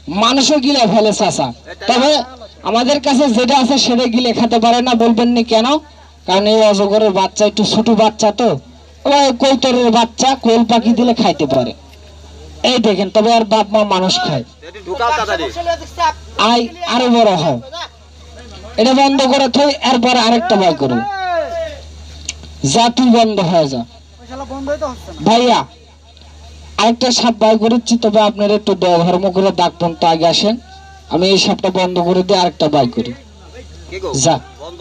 মানুষও গিলে ফেলে চাচা। তবে আমাদের কাছে যেটা আছে সেটা গিলে খেতে পারে না। বলবেন না কেন? কারণ এই অজগরের বাচ্চা একটু ছোট বাচ্চা, তো কৌতরের বাচ্চা কোয়েল পাখি দিলে খাইতে পারে। এই দেখেন, তবে আর বাপ মা মানুষ খায়। আই আরো বড় হয়, এটা বন্ধ করে থই, এরপর আরেকটা বাই করুন। যা তুই বন্ধ হয়ে যা ভাইয়া, আরেকটা সাপ বাই করেছি। তবে আপনার একটু ধর্ম করে ডাকবেন তো, আগে আসেন, আমি এই সাপটা বন্ধ করে দিয়ে আরেকটা বাই করি। যা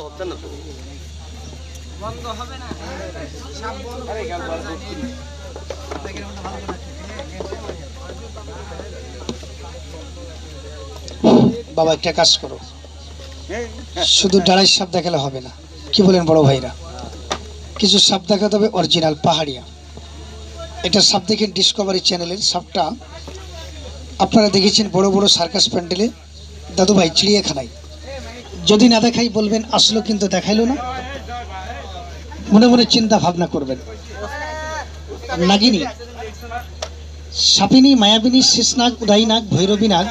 বাবা একটা কাজ করো, শুধু ডাড়াই সাপ দেখালে হবে না, কি বলেন বড় ভাইরা? কিছু সাপ দেখাতে হবে অরিজিনাল পাহাড়িয়া। এটা সাপ দেখেন ডিসকভারি চ্যানেলের সাপটা আপনারা দেখেছেন বড় বড় সার্কাস প্যান্ডেলে, দাদু ভাই চিড়িয়াখানায়। যদি না দেখাই বলবেন আসলো কিন্তু দেখাইলো না, মনে মনে চিন্তা ভাবনা করবেন। নাগিনী, সাপিনী, মায়াবিনী, শেষনাগ, উদয়নাগ, ভৈরবী নাগ,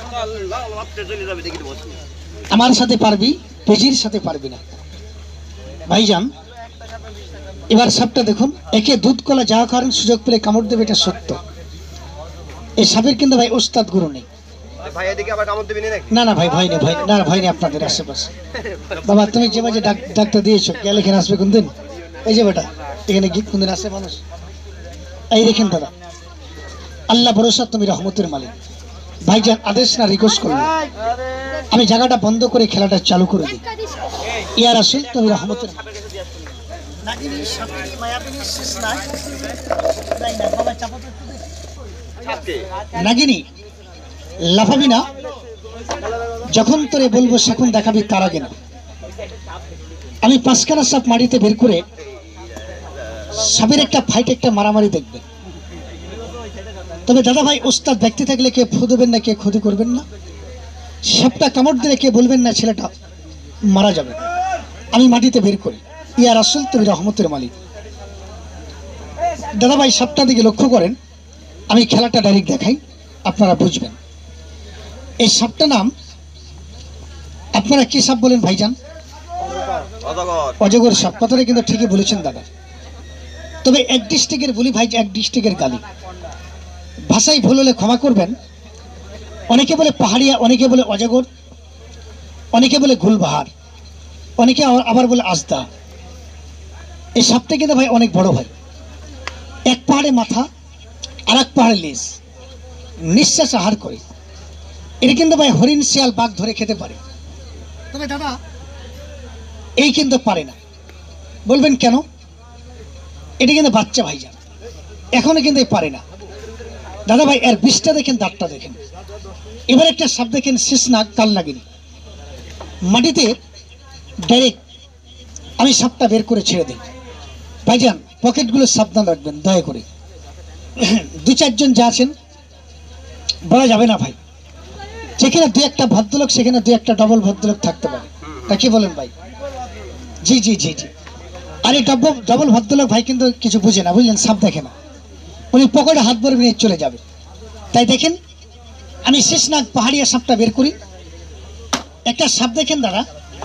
আমার সাথে পারবি, পেজির সাথে পারবি না। ভাইজান এবার সাপটা দেখুন, একে দুধ কলা যা করেন সুযোগ পেলে কামড় দেবে, এটা সত্য। এই সাপের কিন্তু ভাই ওস্তাদ গুরু নেই। না না ভাই, ভয় নেই, ভয় না, ভয় নেই আপনাদের আশেপাশে। বাবা তুমি যে বাজে ডাক্তার দিয়েছো, গেলে এখানে আসবে কোনদিন? এই যে বেটা এখানে গিয়ে কোনদিন আসে মানুষ? এই দেখেন দাদা, আল্লাহ ভরসা, তুমি রহমতের মালিক। ভাইজান আদেশ না রিকোয়েস্ট করলাম, আমি জায়গাটা বন্ধ করে খেলাটা চালু করে দিই। ইয়ার আসল তুমি রহমতের মালিক। নাগিনী লাফাবি না, যখন তোরে বলবো সেখন দেখাবি তার আগে না। আমি পাঁচখানা সাপ মাটিতে বের করে সাপের একটা ফাইট, একটা মারামারি দেখবেন। তবে দাদা ভাই ওস্তাদ ব্যক্তি থাকলে কে ফু দেবেন না, কে ক্ষতি করবেন না। সাপটা কামড় দিলে কে বলবেন না ছেলেটা মারা যাবে। আমি মাটিতে বের করি, ইয়ার আসল তুমি রহমতের মালিক। দাদা ভাই সাপটা দিকে লক্ষ্য করেন, আমি খেলাটা ডাইরেক্ট দেখাই, আপনারা বুঝবেন। এই সাপটা নাম আপনারা কি সাপ বলেন ভাইজান? অজগর সাপ। কথাটা কিন্তু ঠিকই বলেছেন দাদা। তবে এক ডিস্ট্রিক্টের বলি ভাই, এক ডিস্ট্রিক্টের গালি, ভাষায় ভুল হলে ক্ষমা করবেন। অনেকে বলে পাহাড়িয়া, অনেকে বলে অজগর, অনেকে বলে গুলবাহার, অনেকে আবার বলে আজদা। এই সাপটা কিন্তু ভাই অনেক বড় ভাই, এক পাহাড়ে মাথা আর এক পাহাড়ে লেজ, নিঃশ্বাস আহার করে। এটা কিন্তু ভাই হরিণ, শিয়াল, বাঘ ধরে খেতে পারে। তবে দাদা এই কিন্তু পারে না। বলবেন কেন? এটা কিন্তু বাচ্চা ভাইজান, এখনো কিন্তু পারে না। দাদা ভাই এর বিষটা দেখেন, দাঁতটা দেখেন। এবার একটা সাপ দেখেন, শেষনাগ, কাল নাগিনী। মাটিতে ডাইরেক্ট আমি সাপটা বের করে ছেড়ে দিই। ভাইজান পকেটগুলো সাবধান রাখবেন দয়া করে। দু চারজন যা আছেন বলা যাবে না ভাই, যেখানে দু একটা ভদ্রলোক সেখানে দু একটা ডবল ভদ্রলোক থাকতে পারে। তা কি বলেন ভাই? জি জি জি জি। আর এই ডবল ভদ্রলোক ভাই কিন্তু কিছু বুঝে না, বুঝলেন? সাপ দেখে না, উনি পকেটে হাত ভরে নিয়ে চলে যাবে। তাই দেখেন আমি শেষনাগ পাহাড়িয়া সাপটা বের করি। একটা সাপ দেখেন দাদা,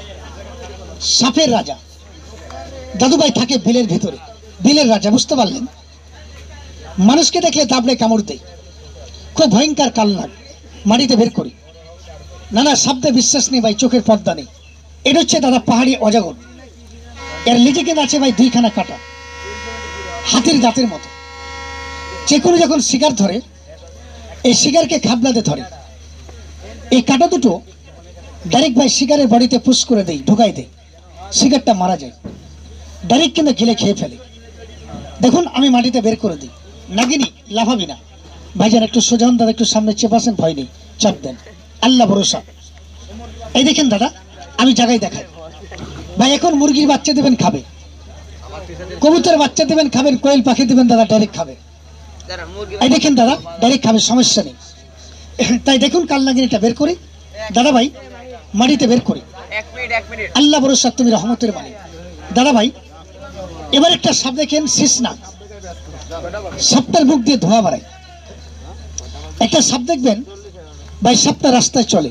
সাপের রাজা দাদুভাই থাকে বিলের ভিতরে, বিলের রাজা, বুঝতে পারলেন? মানুষকে দেখলে দাবড়ে কামড় দেয়, খুব ভয়ঙ্কর কালনাগ। মাটিতে বের করি, না না শব্দে বিশ্বাস নেই ভাই, চোখের পর্দা নেই। এটা হচ্ছে দাদা পাহাড়ি অজগর। এর লিজে কিন্তু আছে ভাই দুইখানা কাটা, হাতির দাঁতের মতো। যে কোনো যখন শিকার ধরে, এই শিকারকে খাবলাতে ধরে। এই কাটা দুটো ডাইরেক্ট ভাই শিকারের বডিতে পুশ করে দেয়, ঢুকাই দেয়, শিকারটা মারা যায়। ডাইরেক্ট কিন্তু গিলে খেয়ে ফেলে। দেখুন আমি মাটিতে বের করে দিই। নাগিনী লাফাবি না ভাইজান, একটু সোজান দাদা, একটু সামনে চেপাসেন, ভয় নেই, চাপ দেন, আল্লাহ ভরসা। এই দেখেন দাদা আমি জায়গায় দেখাই ভাই। এখন মুরগির বাচ্চা দেবেন খাবে, কবুতরের বাচ্চা দেবেন খাবেন, কোয়েল পাখি দেবেন দাদা ডাইরেক্ট খাবে। এই দেখেন দাদা ডাইরেক্ট খাবে, সমস্যা নেই। তাই দেখুন কাল নাগিনীটা বের করি দাদা ভাই, মাটিতে বের করি, আল্লাহ ভরসা, তুমি রহমতের মালিক। দাদা ভাই এবার একটা সাপ দেখেন, শেষনাগ। সাপটার মুখ দিয়ে ধোঁয়া বাড়ায়। একটা সাপ দেখবেন ভাই সাপটা রাস্তায় চলে,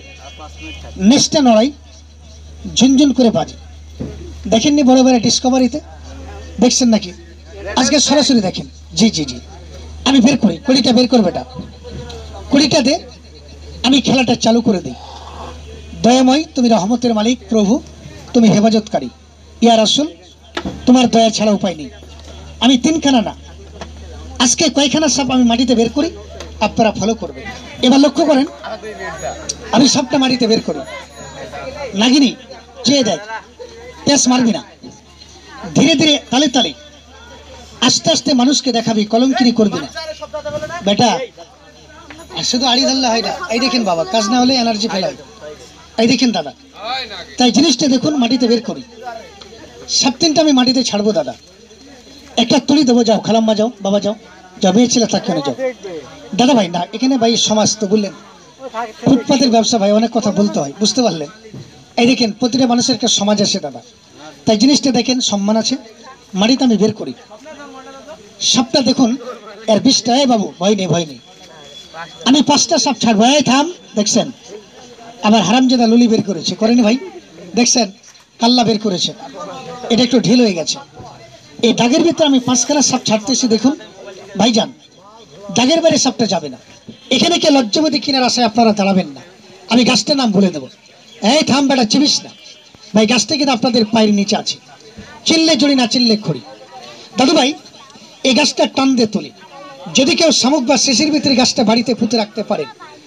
নেচটা নড়াই, ঝুনঝুন করে বাজে। দেখেননি বড় বড় ডিসকভারিতে? দেখছেন নাকি? আজকে সরাসরি দেখেন। জি জি জি, আমি বের করি, কড়িটা বের করবে, এটা কড়িটা দে, আমি খেলাটা চালু করে দিই। দয়াময়, তুমি রহমতের মালিক, প্রভু তুমি হেফাজতকারী, ইয়া রাসূল তোমার দয়া ছাড়া উপায় নেই। আমি তিনখানা না, আজকে কয়খানা সাপ আমি মাটিতে বের করি, আপনারা ফলো করবেন। এবার লক্ষ্য করেন, আমি সাপটা মাটিতে বের করি, নাগিনি চেয়ে দেয়, পেস মারবি না, ধীরে ধীরে তালে তালে আস্তে আস্তে মানুষকে দেখাবি, কলঙ্কিনী করবি না বেটা। আর শুধু আড়ি ধরলে হয় না, এই দেখেন বাবা, কাজ না হলে এনার্জি ফেলায়, এই দেখেন দাদা। তাই জিনিসটা দেখুন, মাটিতে বের করি, সাপ তিনটা আমি মাটিতে ছাড়বো দাদা, একটা তুলি দেবো, যাও খালাম্মা যাও, বাবা যাও, যাও, মেয়ে ছেলে থাকবে না, যাও দাদা। ভাই না, এখানে ভাই সমাজ তো বললেন, ফুটপাতের ব্যবসা ভাই, অনেক কথা বলতে হয়, বুঝতে পারলেন? এই দেখেন, প্রতিটা মানুষের একটা সমাজ আছে দাদা। তাই জিনিসটা দেখেন, সম্মান আছে। মাটিতে আমি বের করি সাপটা, দেখুন এর বিষটা, বাবু ভয় নেই, ভয় নেই, আমি 5টা সাপ ছাড়বো, এই থাম, দেখছেন? আবার হারামজাদা লুলি বের করেছে, করেনি ভাই? দেখছেন কাল্লা বের করেছে, এটা একটু ঢিল হয়ে গেছে। এই দাগের ভিতরে আমি 5খানা সাপ ছাড়তেছি, দেখুন ভাইজান, দাগের বাইরে সাপটা যাবে না। এখানে কে লজ্জাবতী কিনার আশায় আপনারা দাঁড়াবেন না, আমি গাছটার নাম বলে দেবো। এই থাম বেটা, চিবিস না ভাই, গাছটা কিন্তু আপনাদের পায়ের নিচে আছে, চিল্লে জড়ি না চিল্লে খড়ি। দাদু ভাই, এই গাছটা টান দিয়ে তুলি, যদি কেউ শামুক বা শেষের ভিতরে গাছটা বাড়িতে পুঁতে রাখতে পারেন,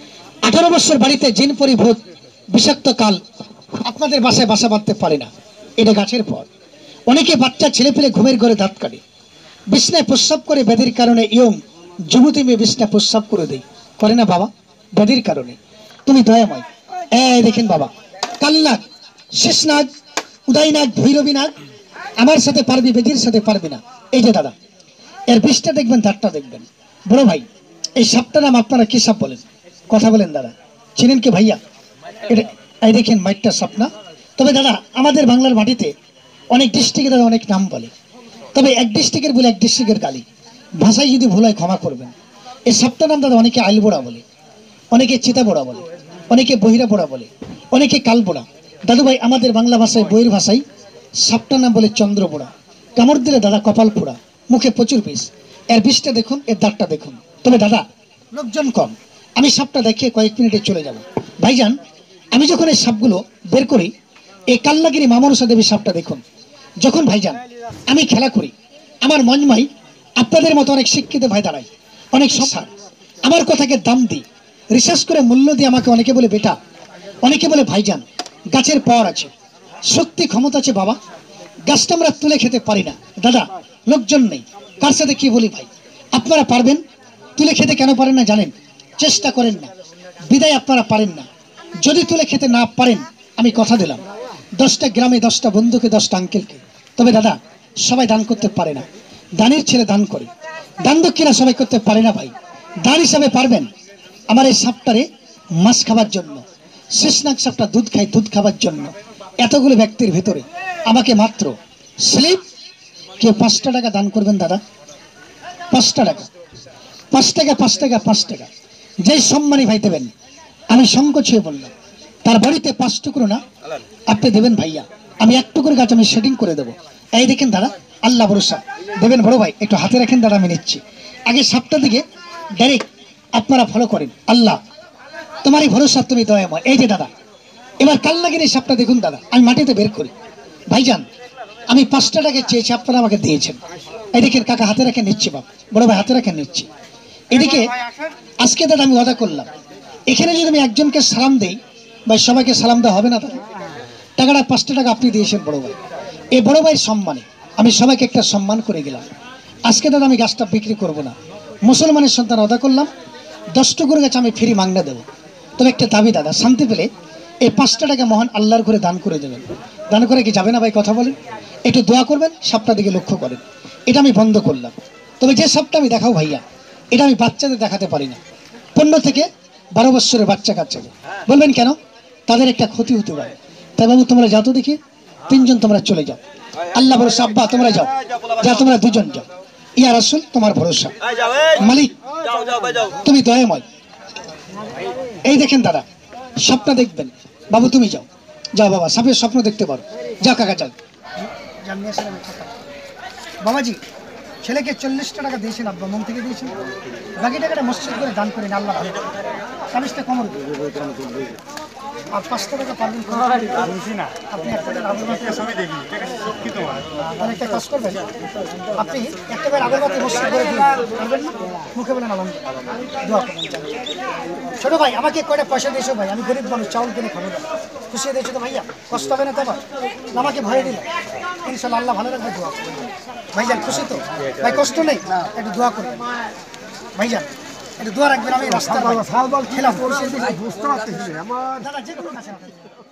18 বছর বাড়িতে জিন পরিভূত বিষাক্ত কাল আপনাদের বাসায় বাসা বাঁধতে পারে না। এটা গাছের পর। অনেকে বাচ্চা ছেলে পেলে ঘুমের ঘরে দাঁত কাটে, বিছনায় প্রস্রাব করে, ব্যাধির কারণে ইয়ং যুবতী মেয়ে বিছনায় প্রস্রাব করে দেয়, করে না বাবা? ব্যাধির কারণে। তুমি দয়াময়, এই দেখেন বাবা, কালনাগ, শেষনাগ, উদয়নাগ, ভৈরবীনাগ, আমার সাথে পারবি, বেদির সাথে পারবি না। এই যে দাদা, এর বিষটা দেখবেন, দাঁতটা দেখবেন। বড় ভাই, এই সাপটার নাম আপনারা কি সাপ বলেন? কথা বলেন দাদা, চিনেন কি ভাইয়া? এটা এই দেখেন মাইটটা সাপ না? তবে দাদা, আমাদের বাংলার মাটিতে অনেক ডিস্ট্রিক্টে দাদা অনেক নাম বলে, তবে এক ডিস্ট্রিক্টের বলে এক ডিস্ট্রিক্টের গালি, ভাষায় যদি ভুল হয় ক্ষমা করবেন। এই সাপটার নাম দাদা অনেকে আইলবোড়া বলে, অনেকে চিতাবোড়া বলে, অনেকে বহিরা বোড়া বলে, অনেকে কালবোড়া। দাদু ভাই, আমাদের বাংলা ভাষায়, বইয়ের ভাষায় সাপটার নাম বলে চন্দ্রবোড়া। কামড় দিলে দাদা কপাল পোড়া, মুখে প্রচুর বিষ। এর বিষটা দেখুন, এর দাঁতটা দেখুন। তবে দাদা, লোকজন কম, আমি সাপটা দেখিয়ে কয়েক মিনিটে চলে যাব। ভাইজান, আমি যখন এই সাপগুলো বের করি, এই কাল্লাগিরি মামনসা দেবী সাপটা দেখুন। যখন ভাইজান আমি খেলা করি, আমার মনমাই আপনাদের মতো অনেক শিক্ষিত ভাই দাঁড়ায়, অনেক সংসার আমার কথাকে দাম দিই, রিসার্চ করে মূল্য দিয়ে আমাকে অনেকে বলে বেটা, অনেকে বলে ভাইজান, গাছের পাওয়ার আছে, শক্তি ক্ষমতা আছে বাবা, গাছটা আমরা তুলে খেতে পারি না দাদা, লোকজন নেই। কার সাথে কি বলি ভাই, আপনারা পারবেন তুলে খেতে? কেন পারেন না জানেন? চেষ্টা করেন না, বিদায় আপনারা পারেন না। যদি তুলে খেতে না পারেন, আমি কথা দিলাম 10টা গ্রামে 10টা বন্ধুকে, 10টা আঙ্কেলকে। তবে দাদা, সবাই দান করতে পারে না, দানের ছেলে দান করে, দান দক্ষিণা সবাই করতে পারে না ভাই। দান হিসাবে পারবেন আমার এই সাপটারে মাছ খাবার জন্য, শেষনাগ সাপটা দুধ খায়, দুধ খাবার জন্য, এতগুলো ব্যক্তির ভেতরে আমাকে মাত্র স্লিপ কেউ 5টা টাকা দান করবেন দাদা, 5টা টাকা, 5 টাকা, 5 টাকা, 5 টাকা, যেই সম্মানী ভাই দেবেন, আমি সংকোচ হয়ে বললাম, তার বাড়িতে 5 টুকরো না আপনি দেবেন ভাইয়া, আমি 1 টুকরো গাছ আমি সেটিং করে দেবো। এই দেখেন দাদা, আল্লাহ ভরসা দেবেন। বড় ভাই একটু হাতে রাখেন দাদা, আমি নিচ্ছি। আগে সাপটা দিকে ডাইরেক্ট আপনারা ফলো করেন, আল্লাহ তোমারই ভরসা, তুমি দয়াময়। এই যে দাদা, এবার কাল্লাগিরি সাপটা দেখুন দাদা, আমি মাটিতে বের করি। ভাইজান, আমি 5টা টাকা চেয়েছি, আপনারা আমাকে দিয়েছেন। এই দেখেন কাকা হাতে রাখে নিচ্ছি, বাপ বড় ভাই হাতে রাখে নিচ্ছি। এদিকে আজকে দাদা আমি ওয়াদা করলাম, এখানে যদি আমি একজনকে সালাম দেই, ভাই সবাইকে সালাম দেওয়া হবে না দাদা? টাকাটা 5টা টাকা আপনি দিয়েছেন বড় ভাই, এই বড় ভাইয়ের সম্মানে আমি সবাইকে একটা সম্মান করে গেলাম। আজকে দাদা আমি গাছটা বিক্রি করব না, মুসলমানের সন্তান ওয়াদা করলাম 10 টুকরো গাছ আমি ফ্রি মাংনা দেবো। তবে একটা দাবি দাদা, শান্তি পেলে এই 5টা টাকা মহান আল্লাহর ঘরে দান করে দেবেন। দান করে কি যাবে না ভাই? কথা বলেন, একটু দোয়া করবেন, সাপটা দিকে লক্ষ্য করেন। এটা আমি বন্ধ করলাম। তবে যে সাপটা আমি দেখাও ভাইয়া, এটা আমি বাচ্চাদের দেখাতে পারি না, 15 থেকে 12 বছরের বাচ্চা কাচ্চাকে। বলবেন কেন? তাদের একটা ক্ষতি হতে পারে। তাই বাবু তোমরা যাও তো দেখি, 3জন তোমরা চলে যাও, আল্লাহ ভরসা। আব্বা তোমরা যাও, যা তোমরা 2জন যাও, ইয়া রাসূল তোমার ভরসা, মালিক তুমি দয়াময়। এই দেখেন দাদা, স্বপ্ন দেখবেন। বাবু তুমি যাও, যাও বাবা, সাপের স্বপ্ন দেখতে পারো, যাও কাকা যাও। বাবাজি, ছেলেকে 40টা টাকা দিয়েছেন, আব্বা মন থেকে দিয়েছেন, বাকি টাকাটা মসজিদ করে দান করেন, আল্লাহ ভালো। 40টা কমর আর 5টা টাকা পারবেন আপনি একটা কাজ করবেন, আপনি একটা বার আগরবাতি মসজিদ করে দিন, পারবেন না? মুখে বলেন আলহামদুলিল্লাহ, দোয়া করবেন। ছোট ভাই, আমাকে কয়টা পয়সা দিয়েছো ভাই, আমি গরিব মানুষ, চাউল কিনে খাবো না, খুশি দিয়েছো তো ভাইয়া, কষ্ট হবে না তো আবার? আমাকে ভয় দিলে ইনশাল্লাহ আল্লাহ ভালো রাখবে, দোয়া করবেন। ভাইজান খুশি তো ভাই? কষ্ট নেই, একটু দোয়া করবেন ভাইজান, একটু দোয়া রাখবেন। আমি রাস্তা খেলাম, দাদা যে কোনো কাছে